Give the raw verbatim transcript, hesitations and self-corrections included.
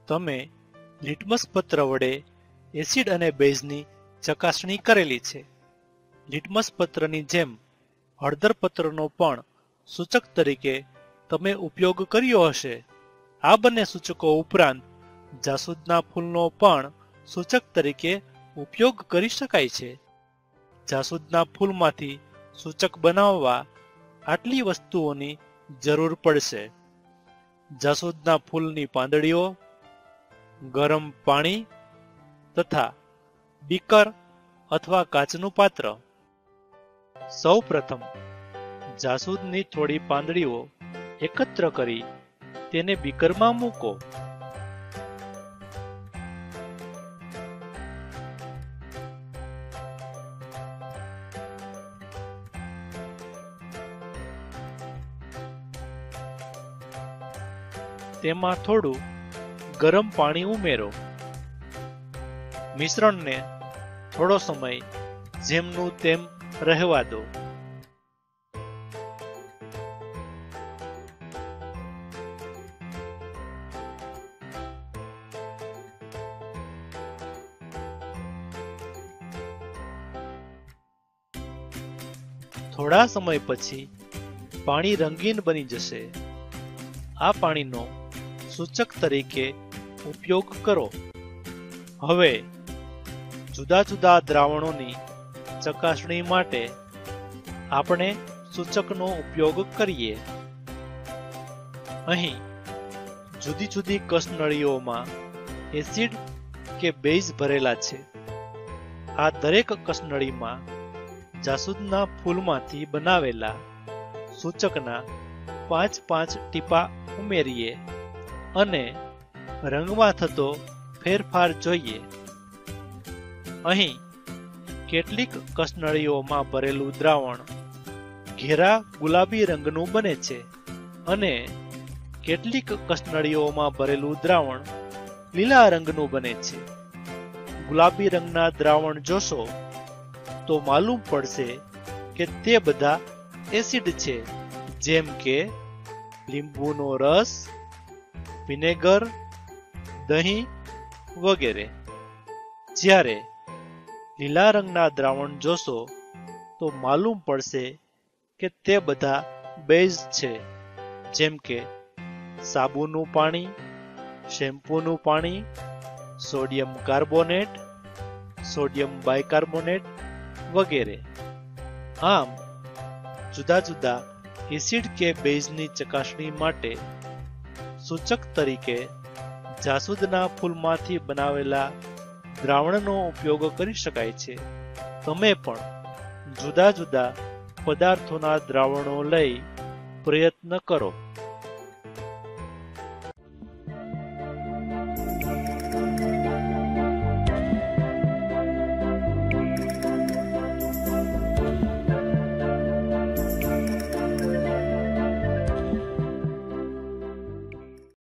તમે લિટમસ પત્ર વડે એસિડ અને બેઝની ચકાસણી કરેલી છે. લિટમસ પત્રની જેમ હળદર પત્રનો પણ સૂચક તરીકે તમે ઉપયોગ કર્યો હશે. આ બંને સૂચકો ઉપરાંત જાસૂદના ફૂલનો પણ સૂચક તરીકે ઉપયોગ કરી શકાય છે. જાસૂદના ફૂલમાંથી સૂચક બનાવવા આટલી વસ્તુઓની જરૂર પડશે: જાસૂદના ફૂલની પાંદડીઓ, ગરમ પાણી તથા બીકર અથવા કાચનું પાત્ર. સૌ પ્રથમ જાસૂદની થોડી પાંદડીઓ એકત્ર કરી તેને બીકરમાં મૂકો. તેમાં થોડું ગરમ પાણી ઉમેરો. મિશ્રણને થોડો સમય જેમનું તેમ રહેવા દો. થોડા સમય પછી પાણી રંગીન બની જશે. આ પાણીનો સૂચક તરીકે ઉપયોગ કરો. હવે જુદા જુદા દ્રાવણોની ચકાસણી માટે આપણે સૂચકનો ઉપયોગ કરીએ. અહીં જુદી જુદી કસનળીઓમાં એસિડ કે બેઝ ભરેલા છે. આ દરેક કસનળીમાં જાસૂદના ફૂલમાંથી બનાવેલા સૂચકના પાંચ પાંચ ટીપા ઉમેરીએ અને રંગમાં થતો ફેરફાર જોઈએ. અહીં કેટલીક કસનળીઓમાં ભરેલું દ્રાવણ ઘેરા ગુલાબી રંગનું બને છે અને કેટલીક કસનળીઓમાં ભરેલું દ્રાવણ લીલા રંગનું બને છે. ગુલાબી રંગના દ્રાવણ જોશો તો માલુમ પડશે કે તે બધા એસિડ છે, જેમ કે લીંબુનો રસ, વિનેગર, દહીં વગેરે. જ્યારે લીલા રંગના દ્રાવણ જોશો તો માલુમ પડશે કે તે બધા બેઝ છે, જેમ કે સાબુનું પાણી, શેમ્પૂનું પાણી, સોડિયમ કાર્બોનેટ, સોડિયમ બાયકાર્બોનેટ વગેરે. આમ જુદા જુદા એસિડ કે બેઝની ચકાસણી માટે સૂચક તરીકે જાસૂદના ફૂલમાંથી બનાવેલા દ્રાવણનો ઉપયોગ કરી શકાય છે. તમે પણ જુદા જુદા પદાર્થોના દ્રાવણો લઈ પ્રયત્ન કરો.